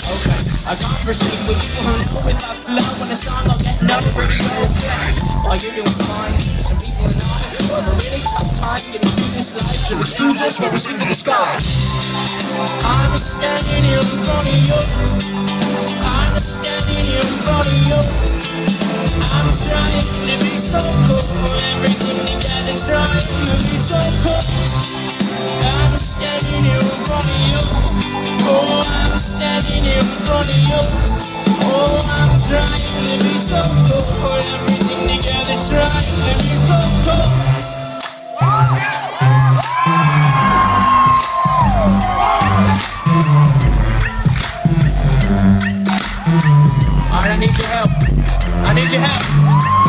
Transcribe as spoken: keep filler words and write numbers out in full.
Okay, I can't proceed with you who know if I flow in the song I'll get no radio play. While you're doing fine, some people are not. But a really tough time getting through this life. So excuse us while we sing to the sky. I'm standing here in front of you. I'm standing here in front of you. I'm trying to be so cool. Everything together trying to be so cool. I'm standing here in front of you. Oh, I'm standing here in front of you. Oh, I'm trying to be so cool. Everything together trying to be so cool. Alright, I need your help. I need your help.